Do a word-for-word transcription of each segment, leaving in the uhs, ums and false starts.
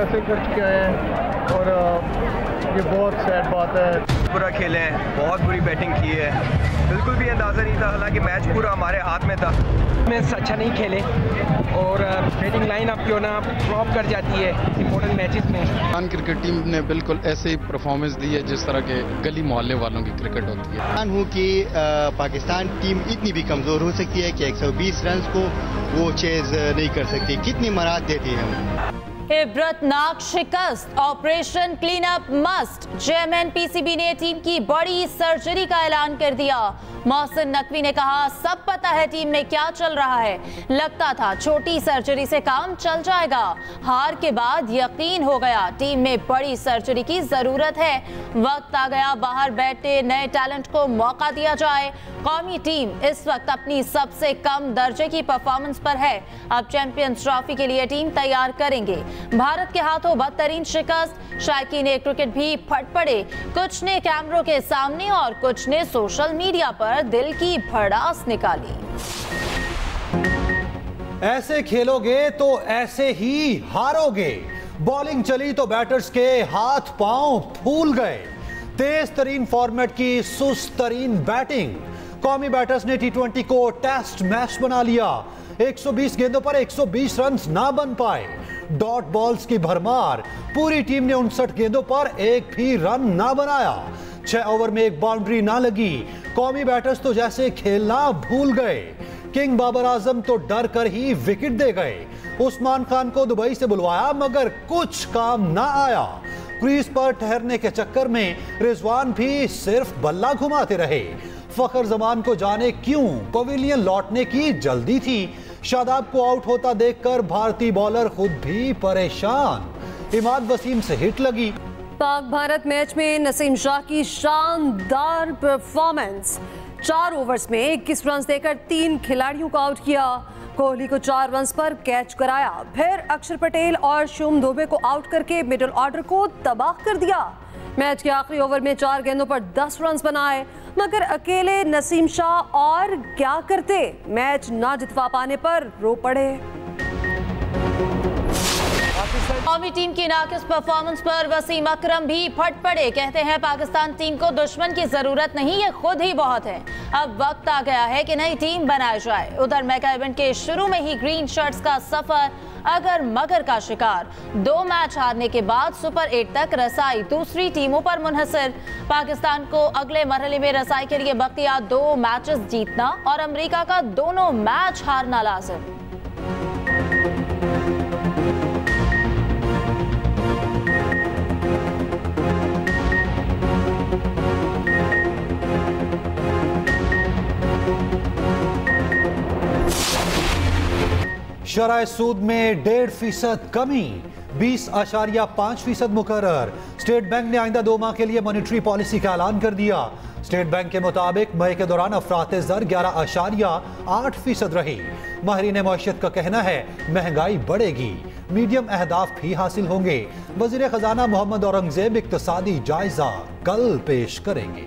ऐसे कर चुके हैं और ये बहुत सैड बात है। बुरा खेले हैं, बहुत बुरी बैटिंग की है, बिल्कुल भी अंदाज़ा नहीं था, हालांकि मैच पूरा हमारे हाथ में था। मैच अच्छा नहीं खेले और बैटिंग लाइन अप जो ना ड्रॉप कर जाती है इंपॉर्टेंट मैचेस में। पाकिस्तान क्रिकेट टीम ने बिल्कुल ऐसे ही परफॉर्मेंस दी है जिस तरह के गली मोहल्ले वालों की क्रिकेट होती है। मैं हूँ कि पाकिस्तान टीम इतनी भी कमज़ोर हो सकती है कि एक सौ बीस रन को वो चेज नहीं कर सकती। कितनी मराद देती है। इबरतनाक शिकस्त, operation clean up must. Chairman PCB ने टीम की बड़ी सर्जरी का ऐलान कर दिया। मोहसिन नकवी ने कहा, सब पता है टीम में क्या चल रहा है, लगता था छोटी सर्जरी से काम चल जाएगा, हार के बाद यकीन हो गया टीम में बड़ी सर्जरी की जरूरत है। वक्त आ गया बाहर बैठे नए टैलेंट को मौका दिया जाए। कौमी टीम इस वक्त अपनी सबसे कम दर्जे की परफॉर्मेंस पर है। अब चैंपियंस ट्रॉफी के लिए टीम तैयार करेंगे। भारत के हाथों बदतरीन शिकस्त, शायकीन क्रिकेट भी फट पड़े। कुछ ने कैमरों के सामने और कुछ ने सोशल मीडिया पर दिल की भड़ास निकाली। ऐसे खेलोगे तो ऐसे ही हारोगे। बॉलिंग चली तो बैटर्स के हाथ पांव फूल गए। तेज तरीन फॉर्मेट की सुस्त तरीन बैटिंग। कौमी बैटर्स ने टी ट्वेंटी को टेस्ट मैच बना लिया। एक सौ बीस गेंदों पर एक सौ बीस रन ना बन पाए। डॉट बॉल्स की भरमार। पूरी टीम ने उनसठ गेंदों पर एक भी रन ना बनाया। छह ओवर में एक बाउंड्री ना लगी। कौमी बैटर्स तो जैसे खेलना भूल गए। किंग बाबर आजम तो डर कर ही विकेट दे गए। उस्मान खान को दुबई से बुलवाया मगर कुछ काम ना आया। क्रीज पर ठहरने के चक्कर में रिजवान भी सिर्फ बल्ला घुमाते रहे। फखर जमान को जाने क्यों पवेलियन लौटने की जल्दी थी। शादाब को आउट होता देखकर भारतीय बॉलर खुद भी परेशान। इमाद वसीम से हिट लगी। पाक भारत मैच में नसीम शाह की शानदार परफॉर्मेंस। चार ओवर्स में इक्कीस रन देकर तीन खिलाड़ियों को आउट किया। कोहली को चार रन पर कैच कराया। फिर अक्षर पटेल और शुभम दुबे को आउट करके मिडिल ऑर्डर को तबाह कर दिया। मैच के आखिरी ओवर में चार गेंदों पर दस रन बनाए मगर अकेले नसीम शाह और क्या करते। मैच ना जितवा पाने पर रो पड़े। कौमी टीम की नाकिस परफॉर्मेंस पर वसीम अकरम भी फट पड़े। कहते हैं पाकिस्तान टीम को दुश्मन की जरूरत नहीं, ये खुद ही बहुत है। अब वक्त आ गया है कि नई टीम बनाई जाए। उधर मेगा इवेंट के शुरू में ही ग्रीन शर्ट्स का सफर अगर मगर का शिकार। दो मैच हारने के बाद सुपर एट तक रसाई दूसरी टीमों पर मुनहसर। पाकिस्तान को अगले मरहले में रसाई के लिए बख्तियार दो मैचेस जीतना और अमेरिका का दोनों मैच हारना लाजिम। शरह सूद में डेढ़ फीसद कमी। बीस आशारिया पाँच फीसद मुकर्रर। स्टेट बैंक ने आइंदा दो माह के लिए मॉनिटरी पॉलिसी का ऐलान कर दिया। स्टेट बैंक के मुताबिक मई के दौरान अफरात ज़र ग्यारह आशारिया आठ फीसद रही। माहिरीन मईशत का कहना है महंगाई बढ़ेगी, मीडियम अहदाफ भी हासिल होंगे। वज़ीर खजाना मोहम्मद औरंगजेब इक्तसादी जायजा कल पेश करेंगे।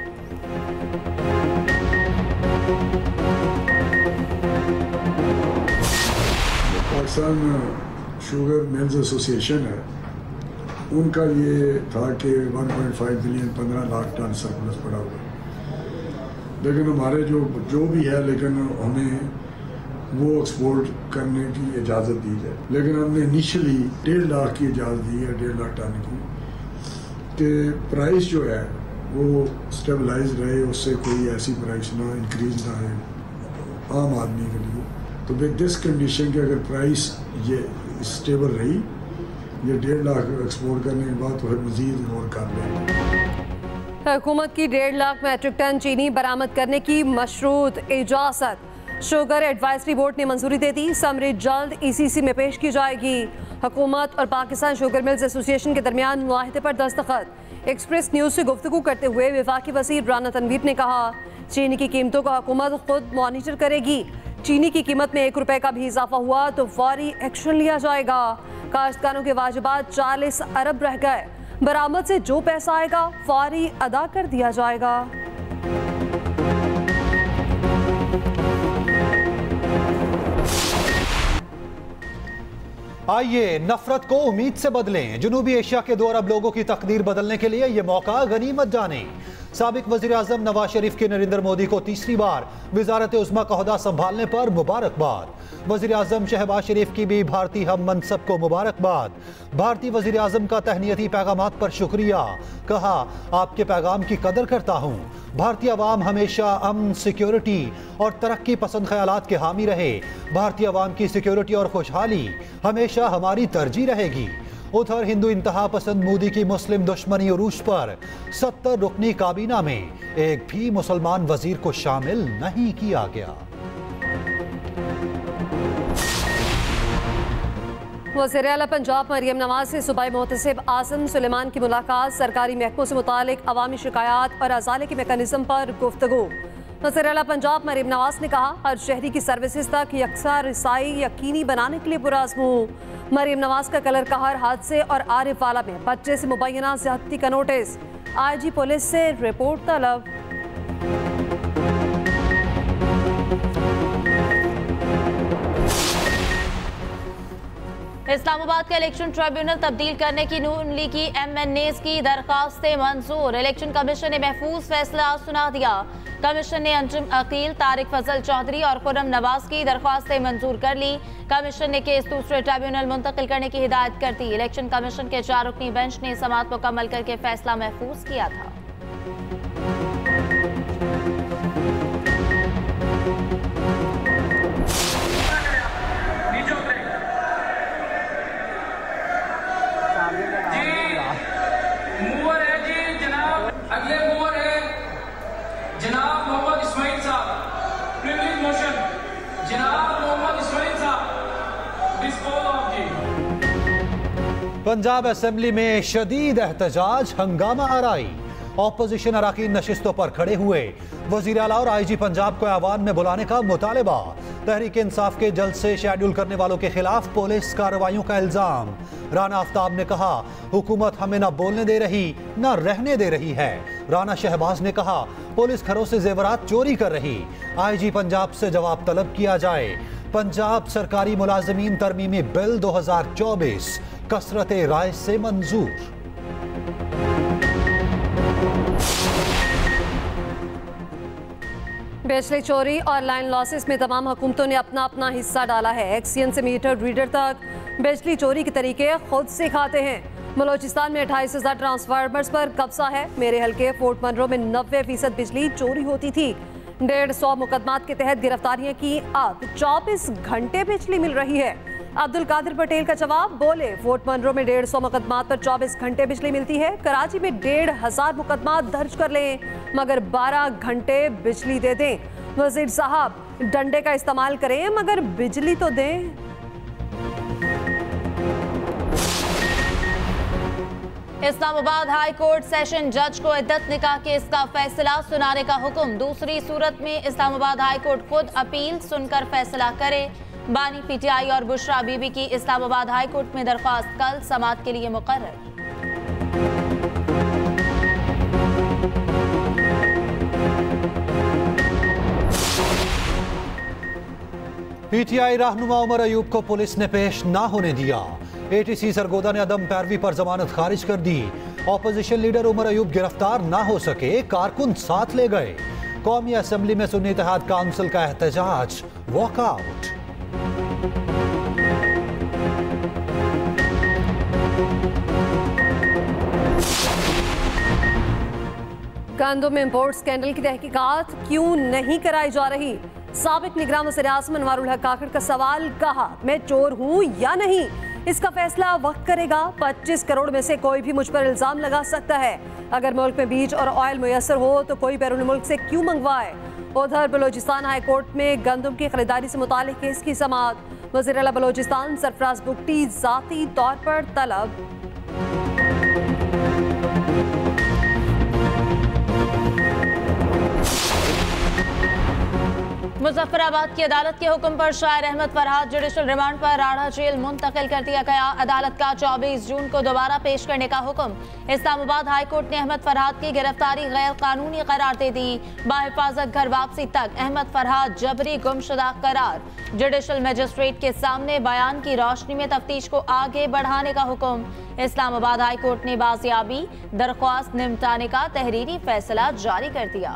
पाकिस्तान शुगर मिल्स एसोसिएशन है, उनका ये था कि एक पॉइंट पाँच बिलियन पंद्रह लाख टन सरप्लस पड़ा हुआ, लेकिन हमारे जो जो भी है लेकिन हमें वो एक्सपोर्ट करने की इजाज़त दी जाए। लेकिन हमने इनिशियली डेढ़ लाख की इजाज़त दी है, डेढ़ लाख टन की, कि प्राइस जो है वो स्टेबलाइज रहे, उससे कोई ऐसी प्राइस ना इंक्रीज ना है आम आदमी के लिए। तो विद दिस कंडीशन के अगर प्राइस ये स्टेबल रही, ये डेढ़ लाख एक्सपोर्ट करने के बाद तो फिर मजीद गौर कर लेंगे। हुकूमत की डेढ़ लाख मैट्रिक टन चीनी बरामद करने की मशरूत इजाज़त शुगर एडवाइजरी बोर्ड ने मंजूरी दे दी। समरी जल्द ईसीसी में पेश की जाएगी। हुकूमत और पाकिस्तान शुगर मिल्स एसोसिएशन के दरमियान मुआहदे पर दस्तखत। एक्सप्रेस न्यूज़ से गुफ्तगू करते हुए वफाकी वज़ीर राना तनवीर ने कहा, चीनी की कीमतों का हुकूमत खुद मॉनिटर करेगी। चीनी की कीमत में एक रुपए का भी इजाफा हुआ तो फौरी एक्शन लिया जाएगा। काश्तकारों के वाजिबात चालीस अरब रह गए, बरामद से जो पैसा आएगा फौरी अदा कर दिया जाएगा। आइए नफरत को उम्मीद से बदलें। जनूबी एशिया के दो अरब लोगों की तकदीर बदलने के लिए ये मौका गनीमत जाने। साबिक वजीर आजम नवाज शरीफ के नरेंद्र मोदी को तीसरी बार वजारत उज़्मा का ओहदा संभालने पर मुबारकबाद। वजीर आजम शहबाज शरीफ की भी भारतीय हम मनसब को मुबारकबाद। भारतीय वजीर आजम का तहनीती पैगामात पर शुक्रिया, कहा आपके पैगाम की कदर करता हूँ। भारतीय अवाम हमेशा अमन, सिक्योरिटी और तरक्की पसंद ख्यालात के हामी रहे। भारतीय अवाम की सिक्योरिटी और खुशहाली हमेशा हमारी तरजीह रहेगी। उधर हिंदू इंतहा पसंद मोदी की मुस्लिम दुश्मनी उरूज पर सत्तर रुकनी काबीना में एक भी मुसलमान वजीर को शामिल नहीं किया गया। वज़ीर आला पंजाब मरियम नवाज से सूबाई मोहतसिब आसिम सुलेमान की मुलाकात। सरकारी महकमों से मुतालिक अवामी शिकायत और अजाले के मेकनिज़म पर गुफ्तगू। वज़ीर आला पंजाब मरियम नवाज ने कहा हर शहरी की सर्विसेज तक यकसा रसाई यकीनी बनाने के लिए पुरअज़्म। मरियम नवाज का कलर कहर हादसे और आरिफ वाला में बच्चे से मुबैना ज़्यादती का नोटिस। आई जी पुलिस से रिपोर्ट तलब। इस्लामाबाद का इलेक्शन ट्रिब्यूनल तब्दील करने की नून लीग की एम एन एज़ की दरखास्तें मंजूर। इलेक्शन कमीशन ने महफूज फैसला सुना दिया। कमीशन ने अंजुम अकील, तारिक फजल चौधरी और खुर्रम नवाज की दरख्वास्तें मंजूर कर ली। कमीशन ने केस दूसरे ट्रिब्यूनल मुंतकिल करने की हिदायत कर दी। इलेक्शन कमीशन के चार रुकनी बेंच ने समाअत मुकम्मल करके फैसला महफूज किया था। पंजाब असेंबली में शदीद एहतजाज, हंगामा आराई। ऑपोजिशन अराकीन नशिस्तों पर खड़े हुए। वजीर आला और आई जी पंजाब को ऐवान में बुलाने का मुतालबा। तहरीक इंसाफ के जल्द से शेड्यूल करने वालों के खिलाफ पुलिस कार्रवाइयों का इल्जाम। राना आफ्ताब ने कहा हुकूमत हमें न बोलने दे रही न रहने दे रही है। राना शहबाज ने कहा पुलिस घरों से जेवरात चोरी कर रही। आई जी पंजाब से जवाब तलब किया जाए। पंजाब सरकारी मुलाजमीन तरमीमी बिल दो हजार चौबीस कसरत राय से मंजूर। बिजली चोरी और लाइन लॉसेस में तमाम हुकूमतों ने अपना अपना हिस्सा डाला है। एक्सीएन से मीटर रीडर तक बिजली चोरी के तरीके खुद सिखाते हैं। बलोचिस्तान में अट्ठाईस हजार ट्रांसफार्मर्स पर कब्जा है। मेरे हल्के फोर्ट मनरो में नब्बे फीसद बिजली चोरी होती थी। डेढ़ सौ मुकदमात के तहत गिरफ्तारियां की। अब चौबीस घंटे बिजली मिल रही है। अब्दुल कादिर पटेल का जवाब, बोले फोर्ट मनरो में डेढ़ सौ मुकदमात पर चौबीस घंटे बिजली मिलती है। कराची में डेढ़ हजार मुकदमात दर्ज कर लें मगर बारह घंटे बिजली दे दें। वजीर साहब डंडे का इस्तेमाल करें मगर बिजली तो दें। इस्लामाबाद हाई कोर्ट सेशन जज को इद्दत निकाह केस का फैसला सुनाने का हुक्म। दूसरी सूरत में इस्लामाबाद हाई कोर्ट खुद अपील सुनकर फैसला करे। बानी पीटीआई और बुशरा बीबी की इस्लामाबाद हाई कोर्ट में दरख्वास्त कल समाअत के लिए मुकर्रर। पीटीआई रहनुमा उमर अयूब को पुलिस ने पेश ना होने दिया। एटीसी सरगोदा ने अदम पैरवी पर जमानत खारिज कर दी। ऑपोजिशन लीडर उमर अयूब गिरफ्तार ना हो सके, कारकुन साथ ले गए। कौमी असेंबली में सुन्नी इत्तेहाद काउंसिल का एहतजाज, वॉकआउट। गंदम इंपोर्ट स्कैंडल की तहकीकात क्यों नहीं कराई जा रही? साबिक निगरान वज़ीर आज़म अनवारुल हक काकड़ का सवाल, कहा मैं चोर हूं या नहीं इसका फैसला वक्त करेगा। पच्चीस करोड़ में से कोई भी मुझ पर इल्जाम लगा सकता है। अगर मुल्क में बीज और ऑयल मुयसर हो तो कोई बैरून मुल्क से क्यों मंगवाए। उधर बलोचिस्तान हाई कोर्ट में गंदम की खरीदारी से मुतालिक केस की समाअत। वज़ीर आला बलोचिस्तान सरफराज बुगटी जाती तौर पर तलब। मुजफ्फराबाद की अदालत के हुक्म पर शायर अहमद फरहाद जुडिशल रिमांड पर राढ़ा जेल मुंतकिल कर दिया गया। अदालत का चौबीस जून को दोबारा पेश करने का हुक्म। इस्लामाबाद हाई कोर्ट ने अहमद फरहाद की गिरफ्तारी गैर कानूनी करार दे दी। बाहिफाजत घर वापसी तक अहमद फरहाद जबरी गुमशुदा करार। जुडिशल मजिस्ट्रेट के सामने बयान की रोशनी में तफ्तीश को आगे बढ़ाने का हुक्म। इस्लामाबाद हाई कोर्ट ने बाजियाबी दरख्वास्त निपटाने का तहरीरी फैसला जारी कर दिया।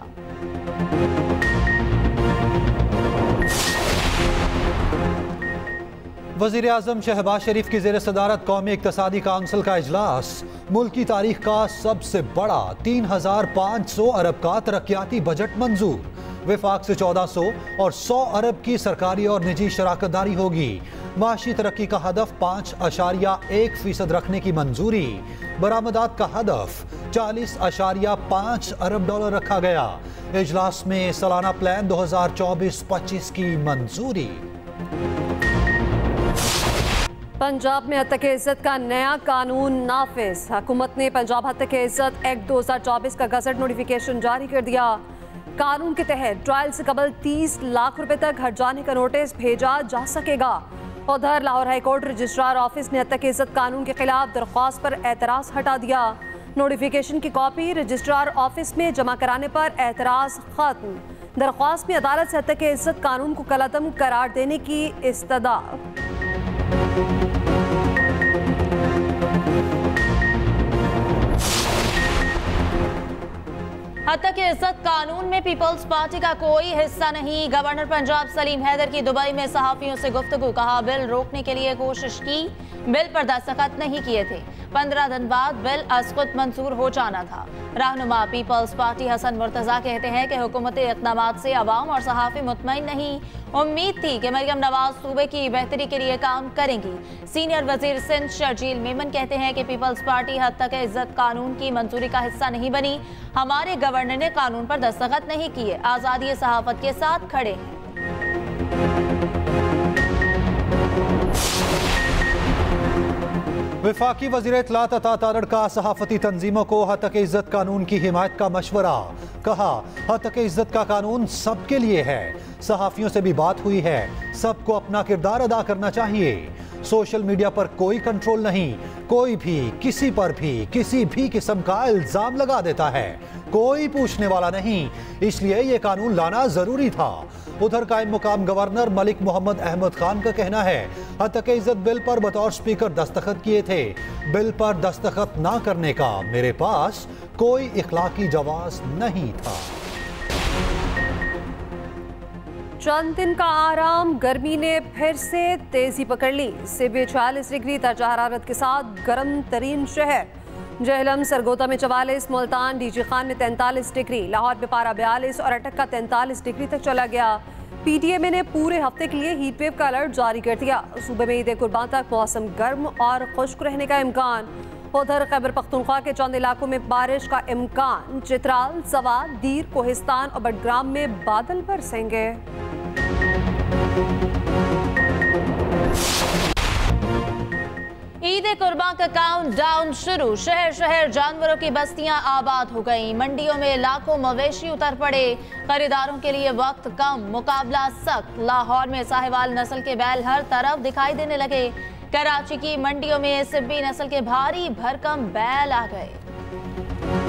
वज़ीर आज़म शहबाज शरीफ की ज़ेर सदारत कौमी इक़्तिसादी काउंसिल का इजलास। मुल्क की तारीख का सबसे बड़ा तीन हजार पाँच सौ अरब का तरक्याती बजट मंजूर। विफाक से चौदह सौ और सौ अरब की सरकारी और निजी शराकतदारी होगी। माशी तरक्की का हदफ पाँच अशारिया एक फीसद रखने की मंजूरी। बरामदात का हदफ चालीस अशारिया पाँच अरब डॉलर रखा गया। इजलास में सालाना प्लान दो हजार चौबीस पच्चीस की मंजूरी। पंजाब में हत्या के इज्जत का नया कानून नाफिज। हुकूमत ने पंजाब हत्या के इज्जत एक्ट दो हजार चौबीस का गजट नोटिफिकेशन जारी कर दिया। कानून के तहत ट्रायल से कबल तीस लाख रुपए तक हट जाने का नोटिस भेजा जा सकेगा। उधर लाहौर हाईकोर्ट रजिस्ट्रार ऑफिस ने हत्या के इज्जत कानून के खिलाफ दरख्वास्त पर एतराज हटा दिया। नोटिफिकेशन की कॉपी रजिस्ट्रार ऑफिस में जमा कराने पर एतराज खत्म। दरख्वास्त में अदालत से हत्या के इज्जत कानून को कलअदम करार देने की इस्तदा। हत्या के इज्जत कानून में पीपल्स पार्टी का कोई हिस्सा नहीं। गवर्नर पंजाब सलीम हैदर की दुबई में सहाफियों से गुफ्तगू। कहा बिल रोकने के लिए कोशिश की, बिल पर दस्तखत नहीं किए थे। पंद्रह दिन बाद बिल अज़-खुद मंजूर हो जाना था। रहनुमा पीपल्स पार्टी हसन मुर्तजा कहते हैं कि हुकूमती इक़दामात से अवाम और सहाफ़ी मुतमईन नहीं। उम्मीद थी कि मरियम नवाज सूबे की बेहतरी के लिए काम करेंगी। सीनियर वजीर सिंध शर्जील मेमन कहते हैं कि पीपल्स पार्टी हत्या के इज्जत कानून की मंजूरी का हिस्सा नहीं बनी। हमारे गवर्नर ने कानून पर दस्तखत नहीं किए, आज़ादी सहाफत के साथ खड़े हैं। वफाकी वज़ीर इत्तलात अता तारड़ का सहाफती तंजीमों को हत्या के इज्जत कानून की हिमायत का मशवरा। कहा हत्या के इज्जत का कानून सबके लिए है। सहाफियों से भी बात हुई है, सबको अपना किरदार अदा करना चाहिए। सोशल मीडिया पर कोई कंट्रोल नहीं, कोई भी किसी पर भी किसी भी किस्म का इल्जाम लगा देता है, कोई पूछने वाला नहीं। इसलिए ये कानून लाना जरूरी था। उधर कायम मुकाम गवर्नर मलिक मोहम्मद अहमद खान का कहना है हत्या के इज्जत बिल पर बतौर स्पीकर दस्तखत किए थे। बिल पर दस्तखत ना करने का मेरे पास कोई इखलाकी जवाज नहीं था। चंद दिन का आराम, गर्मी ने फिर से तेजी पकड़ ली। सिबे छियालीस डिग्री दर्जा हरारत के साथ गर्म तरीन शहर। जहलम सरगोदा में चवालीस, मुल्तान डीजी खान में तैंतालीस डिग्री, लाहौर में पारा बयालीस और अटक का तैंतालीस डिग्री तक चला गया। पीटीएमए ने पूरे हफ्ते के लिए हीट वेव का अलर्ट जारी कर दिया। सूबे में ईद कुर्बान तक मौसम गर्म और खुश्क रहने का इम्कान। उधर खैबर पख्तूनख्वा के चंद इलाकों में बारिश का इम्कान। चित्राल, सवात, दीर, कोहिस्तान और बडग्राम में बादल बरसेंगे। ईद कुर्बान का काउंट डाउन शुरू। शहर शहर जानवरों की बस्तियां आबाद हो गईं। मंडियों में लाखों मवेशी उतर पड़े। खरीदारों के लिए वक्त कम, मुकाबला सख्त। लाहौर में साहिवाल नस्ल के बैल हर तरफ दिखाई देने लगे। कराची की मंडियों में सिब्बी नस्ल के भारी भरकम बैल आ गए।